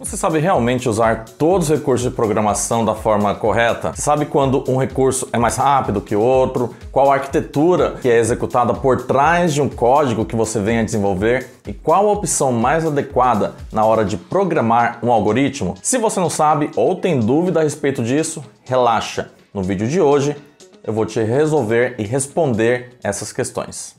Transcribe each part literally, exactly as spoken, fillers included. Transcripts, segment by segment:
Você sabe realmente usar todos os recursos de programação da forma correta? Você sabe quando um recurso é mais rápido que o outro? Qual a arquitetura que é executada por trás de um código que você venha desenvolver? E qual a opção mais adequada na hora de programar um algoritmo? Se você não sabe ou tem dúvida a respeito disso, relaxa. No vídeo de hoje eu vou te resolver e responder essas questões.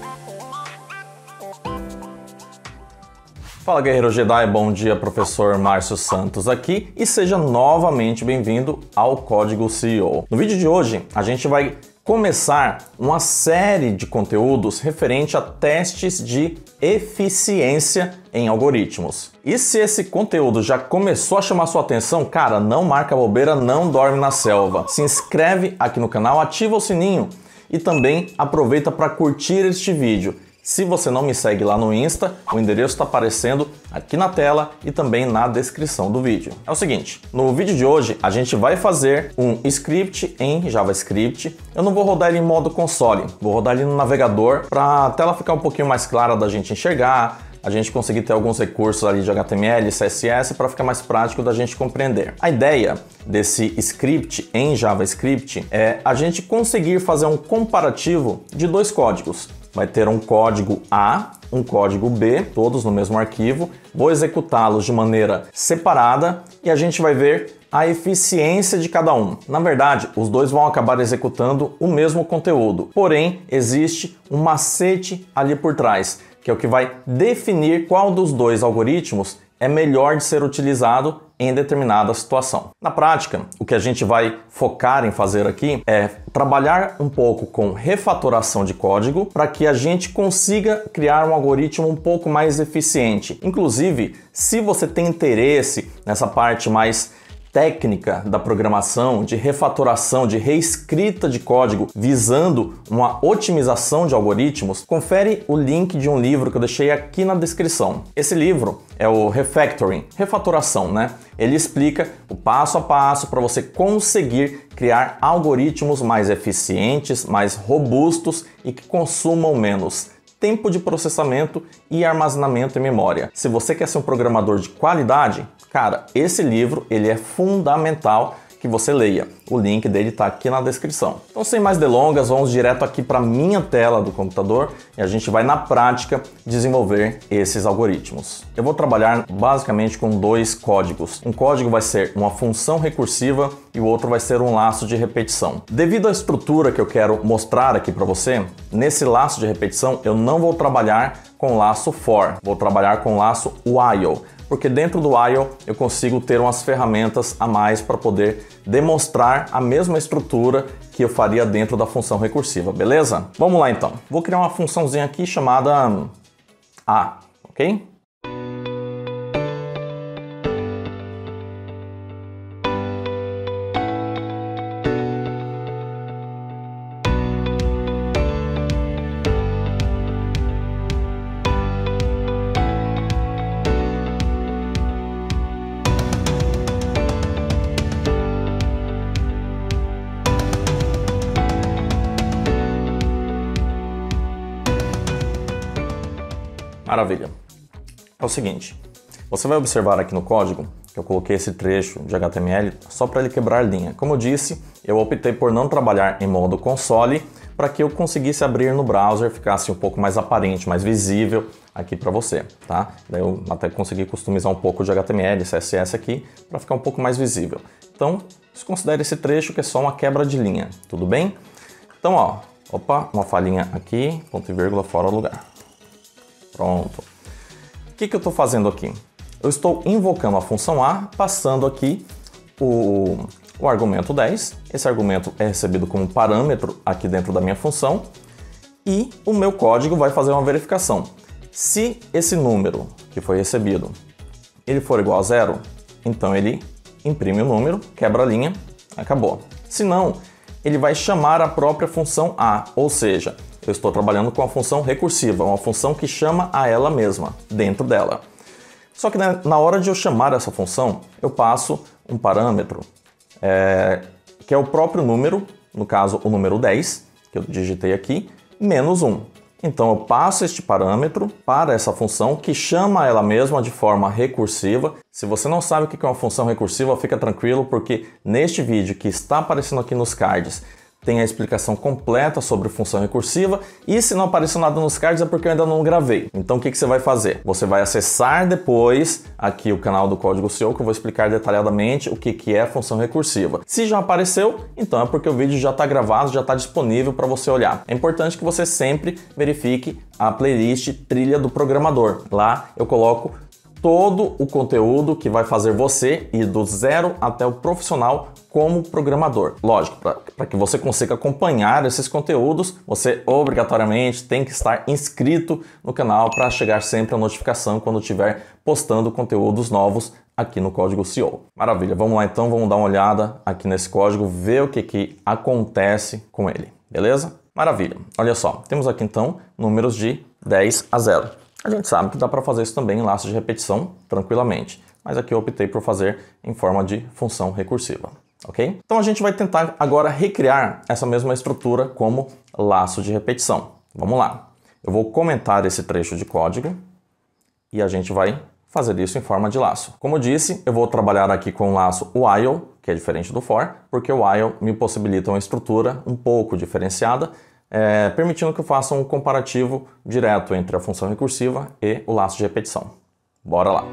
Fala Guerreiro Jedi, bom dia, professor Márcio Santos aqui e seja novamente bem-vindo ao Código C E O. No vídeo de hoje a gente vai começar uma série de conteúdos referente a testes de eficiência em algoritmos. E se esse conteúdo já começou a chamar sua atenção, cara, não marca bobeira, não dorme na selva. Se inscreve aqui no canal, ativa o sininho e também aproveita para curtir este vídeo. Se você não me segue lá no Insta, o endereço está aparecendo aqui na tela e também na descrição do vídeo. É o seguinte, no vídeo de hoje a gente vai fazer um script em JavaScript. Eu não vou rodar ele em modo console, vou rodar ele no navegador para a tela ficar um pouquinho mais clara da gente enxergar, a gente conseguir ter alguns recursos ali de H T M L, C S S para ficar mais prático da gente compreender. A ideia desse script em JavaScript é a gente conseguir fazer um comparativo de dois códigos. Vai ter um código A, um código B, todos no mesmo arquivo. Vou executá-los de maneira separada e a gente vai ver a eficiência de cada um. Na verdade, os dois vão acabar executando o mesmo conteúdo, porém existe um macete ali por trás, que é o que vai definir qual dos dois algoritmos é melhor de ser utilizado em determinada situação. Na prática, o que a gente vai focar em fazer aqui é trabalhar um pouco com refatoração de código para que a gente consiga criar um algoritmo um pouco mais eficiente. Inclusive, se você tem interesse nessa parte mais técnica da programação, de refatoração, de reescrita de código, visando uma otimização de algoritmos, confere o link de um livro que eu deixei aqui na descrição. Esse livro é o Refactoring, refatoração, né? Ele explica o passo a passo para você conseguir criar algoritmos mais eficientes, mais robustos e que consumam menos tempo de processamento e armazenamento em memória. Se você quer ser um programador de qualidade, cara, esse livro ele é fundamental que você leia. O link dele está aqui na descrição. Então, sem mais delongas, vamos direto aqui para a minha tela do computador e a gente vai na prática desenvolver esses algoritmos. Eu vou trabalhar basicamente com dois códigos. Um código vai ser uma função recursiva e o outro vai ser um laço de repetição. Devido à estrutura que eu quero mostrar aqui para você, nesse laço de repetição eu não vou trabalhar com o laço for, vou trabalhar com o laço while. Porque dentro do while eu consigo ter umas ferramentas a mais para poder demonstrar a mesma estrutura que eu faria dentro da função recursiva, beleza? Vamos lá então. Vou criar uma funçãozinha aqui chamada A, ok? Maravilha. É o seguinte, você vai observar aqui no código que eu coloquei esse trecho de H T M L só para ele quebrar linha. Como eu disse, eu optei por não trabalhar em modo console para que eu conseguisse abrir no browser, ficasse um pouco mais aparente, mais visível aqui para você, tá? Daí eu até consegui customizar um pouco de H T M L, C S S aqui para ficar um pouco mais visível. Então, considere esse trecho que é só uma quebra de linha, tudo bem? Então, ó, opa, uma falhinha aqui, ponto e vírgula fora do lugar. Pronto. O que que eu estou fazendo aqui? Eu estou invocando a função A, passando aqui o, o argumento dez. Esse argumento é recebido como parâmetro aqui dentro da minha função e o meu código vai fazer uma verificação. Se esse número que foi recebido ele for igual a zero, então ele imprime o número, quebra a linha, acabou. Se não, ele vai chamar a própria função A, ou seja, eu estou trabalhando com a função recursiva, uma função que chama a ela mesma, dentro dela. Só que na hora de eu chamar essa função, eu passo um parâmetro, é, que é o próprio número, no caso o número dez, que eu digitei aqui, menos um. Então eu passo este parâmetro para essa função que chama ela mesma de forma recursiva. Se você não sabe o que é uma função recursiva, fica tranquilo, porque neste vídeo que está aparecendo aqui nos cards tem a explicação completa sobre função recursiva, e se não apareceu nada nos cards é porque eu ainda não gravei. Então o que, que você vai fazer? Você vai acessar depois aqui o canal do Código C E O, que eu vou explicar detalhadamente o que, que é função recursiva. Se já apareceu, então é porque o vídeo já está gravado, já está disponível para você olhar. É importante que você sempre verifique a playlist Trilha do Programador. Lá eu coloco todo o conteúdo que vai fazer você ir do zero até o profissional como programador. Lógico, para que você consiga acompanhar esses conteúdos, você obrigatoriamente tem que estar inscrito no canal para chegar sempre a notificação quando estiver postando conteúdos novos aqui no Código C E O. Maravilha, vamos lá então, vamos dar uma olhada aqui nesse código, ver o que, que acontece com ele, beleza? Maravilha, olha só, temos aqui então números de dez a zero. A gente sabe que dá para fazer isso também em laços de repetição tranquilamente, mas aqui eu optei por fazer em forma de função recursiva, ok? Então a gente vai tentar agora recriar essa mesma estrutura como laço de repetição. Vamos lá. Eu vou comentar esse trecho de código e a gente vai fazer isso em forma de laço. Como eu disse, eu vou trabalhar aqui com o laço while, que é diferente do for, porque o while me possibilita uma estrutura um pouco diferenciada, É, permitindo que eu faça um comparativo direto entre a função recursiva e o laço de repetição. Bora lá!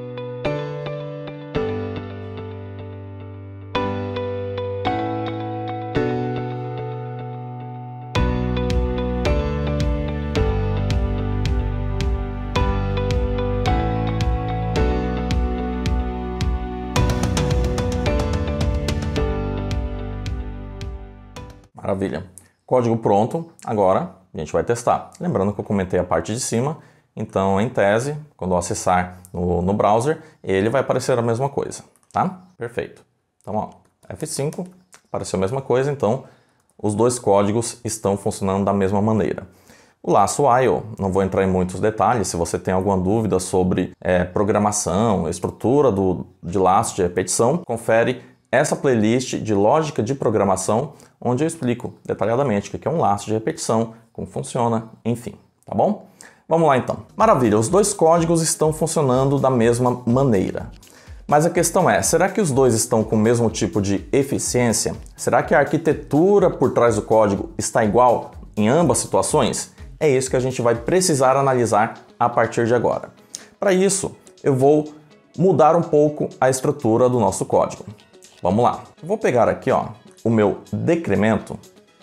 Maravilha! Código pronto, agora a gente vai testar. Lembrando que eu comentei a parte de cima, então em tese, quando eu acessar no, no browser, ele vai aparecer a mesma coisa, tá? Perfeito. Então, ó, F cinco, apareceu a mesma coisa, então os dois códigos estão funcionando da mesma maneira. O laço while, não vou entrar em muitos detalhes, se você tem alguma dúvida sobre é, programação, estrutura do, de laço de repetição, confere essa playlist de lógica de programação, onde eu explico detalhadamente o que é um laço de repetição, como funciona, enfim, tá bom? Vamos lá então. Maravilha, os dois códigos estão funcionando da mesma maneira. Mas a questão é, será que os dois estão com o mesmo tipo de eficiência? Será que a arquitetura por trás do código está igual em ambas situações? É isso que a gente vai precisar analisar a partir de agora. Para isso, eu vou mudar um pouco a estrutura do nosso código. Vamos lá. Eu vou pegar aqui, ó, o meu decremento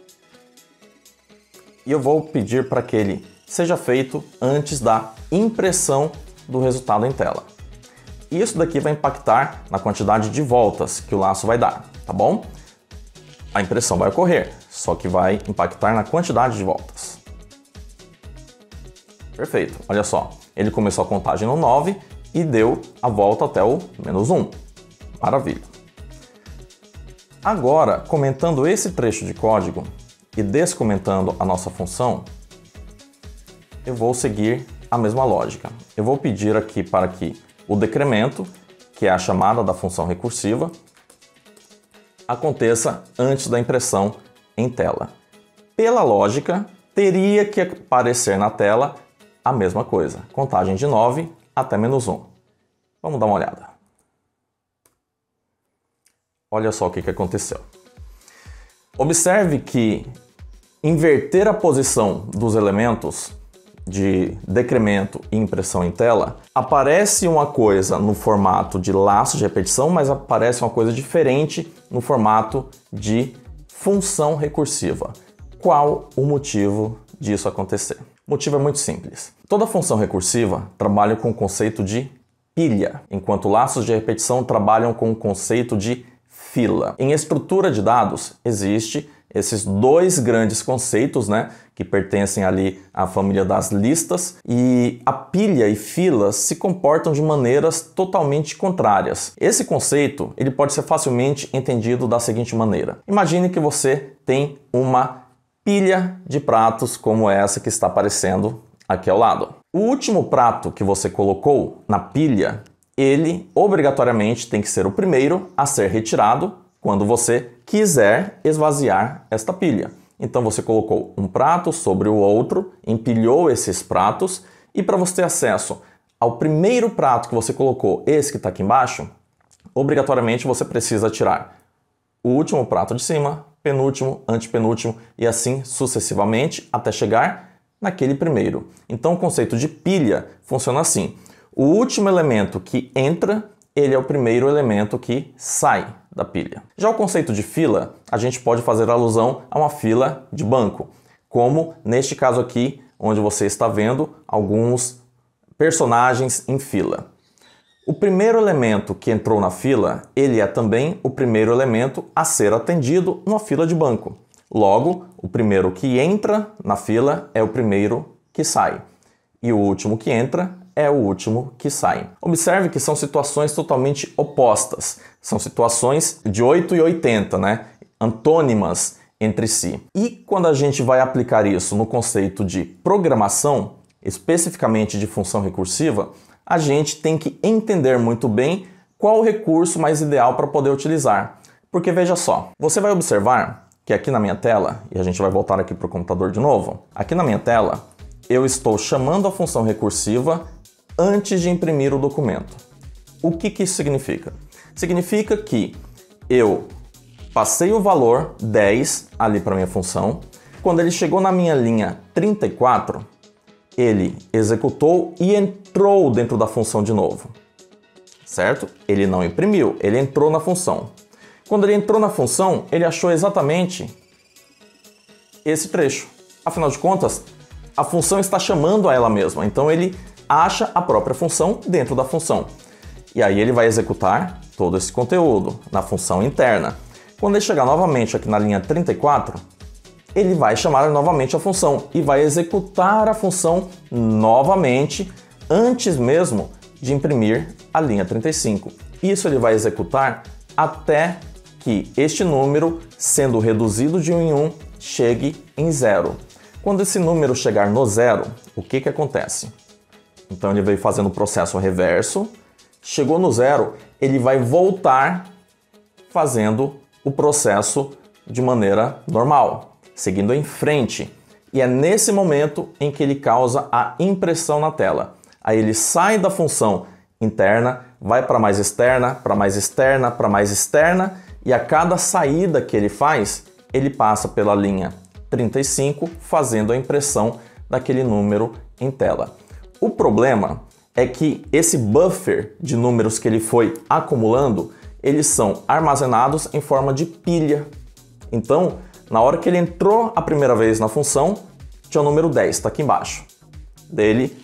e eu vou pedir para que ele seja feito antes da impressão do resultado em tela. Isso daqui vai impactar na quantidade de voltas que o laço vai dar, tá bom? A impressão vai ocorrer, só que vai impactar na quantidade de voltas. Perfeito, olha só. Ele começou a contagem no nove e deu a volta até o menos um. Maravilha. Agora, comentando esse trecho de código e descomentando a nossa função, eu vou seguir a mesma lógica. Eu vou pedir aqui para que o decremento, que é a chamada da função recursiva, aconteça antes da impressão em tela. Pela lógica, teria que aparecer na tela a mesma coisa, contagem de nove até menos um. Vamos dar uma olhada. Olha só o que, que aconteceu. Observe que inverter a posição dos elementos de decremento e impressão em tela, aparece uma coisa no formato de laço de repetição, mas aparece uma coisa diferente no formato de função recursiva. Qual o motivo disso acontecer? O motivo é muito simples. Toda função recursiva trabalha com o conceito de pilha, enquanto laços de repetição trabalham com o conceito de fila. Em estrutura de dados, existe esses dois grandes conceitos, né, que pertencem ali à família das listas, e a pilha e filas se comportam de maneiras totalmente contrárias. Esse conceito ele pode ser facilmente entendido da seguinte maneira. Imagine que você tem uma pilha de pratos como essa que está aparecendo aqui ao lado. O último prato que você colocou na pilha, ele obrigatoriamente tem que ser o primeiro a ser retirado quando você quiser esvaziar esta pilha. Então você colocou um prato sobre o outro, empilhou esses pratos, e para você ter acesso ao primeiro prato que você colocou, esse que está aqui embaixo, obrigatoriamente você precisa tirar o último prato de cima, penúltimo, antepenúltimo e assim sucessivamente até chegar naquele primeiro. Então o conceito de pilha funciona assim. O último elemento que entra, ele é o primeiro elemento que sai da pilha. Já o conceito de fila, a gente pode fazer alusão a uma fila de banco, como neste caso aqui, onde você está vendo alguns personagens em fila. O primeiro elemento que entrou na fila, ele é também o primeiro elemento a ser atendido numa fila de banco. Logo, o primeiro que entra na fila é o primeiro que sai. E o último que entra é o último que sai. Observe que são situações totalmente opostas. São situações de oito e oitenta, né? Antônimas entre si. E quando a gente vai aplicar isso no conceito de programação, especificamente de função recursiva, a gente tem que entender muito bem qual o recurso mais ideal para poder utilizar. Porque veja só, você vai observar que aqui na minha tela, e a gente vai voltar aqui para o computador de novo, aqui na minha tela eu estou chamando a função recursiva antes de imprimir o documento. O que que isso significa? Significa que eu passei o valor dez ali para minha função, quando ele chegou na minha linha trinta e quatro, ele executou e entrou dentro da função de novo, certo? Ele não imprimiu, ele entrou na função. Quando ele entrou na função, ele achou exatamente esse trecho. Afinal de contas, a função está chamando a ela mesma, então ele acha a própria função dentro da função. E aí ele vai executar todo esse conteúdo na função interna. Quando ele chegar novamente aqui na linha trinta e quatro, ele vai chamar novamente a função e vai executar a função novamente antes mesmo de imprimir a linha trinta e cinco. Isso ele vai executar até que este número, sendo reduzido de um em um, chegue em zero. Quando esse número chegar no zero, o que que acontece? Então ele veio fazendo o processo reverso, chegou no zero, ele vai voltar fazendo o processo de maneira normal, seguindo em frente. E é nesse momento em que ele causa a impressão na tela. Aí ele sai da função interna, vai para mais externa, para mais externa, para mais externa, e a cada saída que ele faz, ele passa pela linha trinta e cinco, fazendo a impressão daquele número em tela. O problema é que esse buffer de números que ele foi acumulando, eles são armazenados em forma de pilha. Então, na hora que ele entrou a primeira vez na função, tinha o número dez, está aqui embaixo. Ele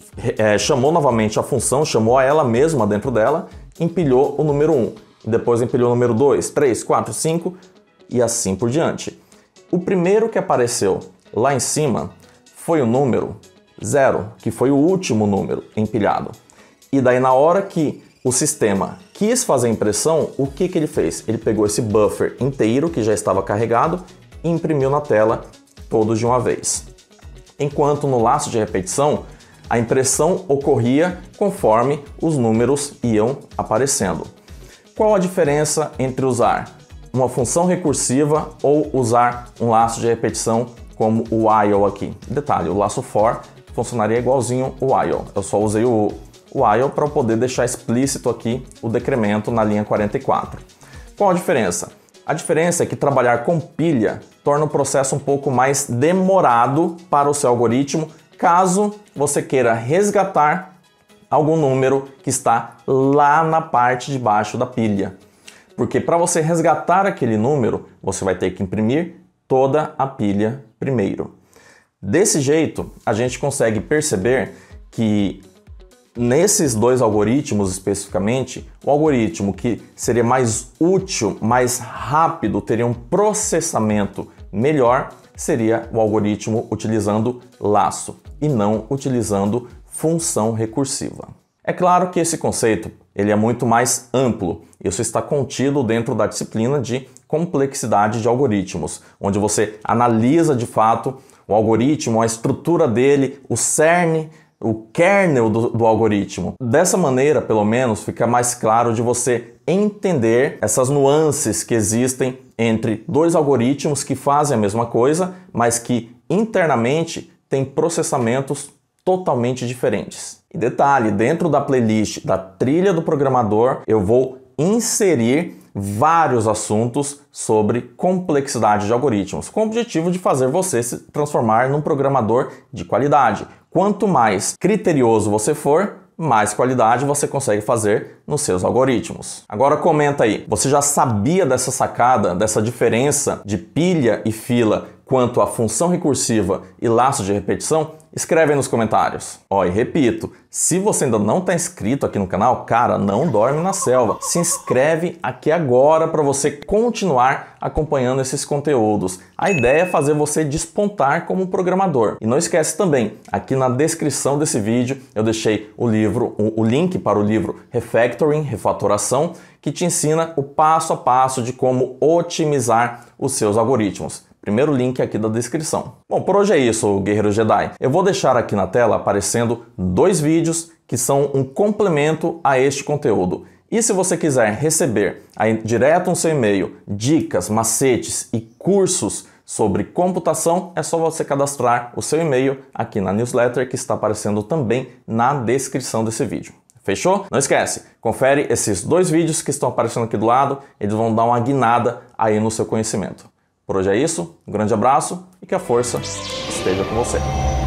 é, chamou novamente a função, chamou a ela mesma dentro dela, empilhou o número um. Depois empilhou o número dois, três, quatro, cinco e assim por diante. O primeiro que apareceu lá em cima foi o número zero, que foi o último número empilhado. E daí na hora que o sistema quis fazer a impressão, o que que ele fez? Ele pegou esse buffer inteiro que já estava carregado e imprimiu na tela todos de uma vez. Enquanto no laço de repetição, a impressão ocorria conforme os números iam aparecendo. Qual a diferença entre usar uma função recursiva ou usar um laço de repetição como o while aqui? Detalhe, o laço for funcionaria igualzinho o while. Eu só usei o o while para poder deixar explícito aqui o decremento na linha quarenta e quatro. Qual a diferença? A diferença é que trabalhar com pilha torna o processo um pouco mais demorado para o seu algoritmo, caso você queira resgatar algum número que está lá na parte de baixo da pilha. Porque para você resgatar aquele número, você vai ter que imprimir toda a pilha primeiro. Desse jeito, a gente consegue perceber que nesses dois algoritmos especificamente, o algoritmo que seria mais útil, mais rápido, teria um processamento melhor, seria o algoritmo utilizando laço e não utilizando função recursiva. É claro que esse conceito ele é muito mais amplo. Isso está contido dentro da disciplina de complexidade de algoritmos, onde você analisa de fato o algoritmo, a estrutura dele, o cerne o kernel do, do algoritmo. Dessa maneira, pelo menos, fica mais claro de você entender essas nuances que existem entre dois algoritmos que fazem a mesma coisa, mas que internamente têm processamentos totalmente diferentes. E detalhe, dentro da playlist da Trilha do Programador, eu vou inserir vários assuntos sobre complexidade de algoritmos, com o objetivo de fazer você se transformar num programador de qualidade. Quanto mais criterioso você for, mais qualidade você consegue fazer nos seus algoritmos. Agora comenta aí, você já sabia dessa sacada, dessa diferença de pilha e fila quanto à função recursiva e laço de repetição? Escreve aí nos comentários. Ó, e repito, se você ainda não está inscrito aqui no canal, cara, não dorme na selva. Se inscreve aqui agora para você continuar acompanhando esses conteúdos. A ideia é fazer você despontar como programador. E não esquece também, aqui na descrição desse vídeo eu deixei o livro, o, o link para o livro Refactoring, Refatoração, que te ensina o passo a passo de como otimizar os seus algoritmos. Primeiro link aqui da descrição. Bom, por hoje é isso, Guerreiro Jedi. Eu vou deixar aqui na tela aparecendo dois vídeos que são um complemento a este conteúdo. E se você quiser receber aí, direto no seu e-mail dicas, macetes e cursos sobre computação, é só você cadastrar o seu e-mail aqui na newsletter que está aparecendo também na descrição desse vídeo. Fechou? Não esquece, confere esses dois vídeos que estão aparecendo aqui do lado, eles vão dar uma guinada aí no seu conhecimento. Por hoje é isso, um grande abraço e que a força esteja com você.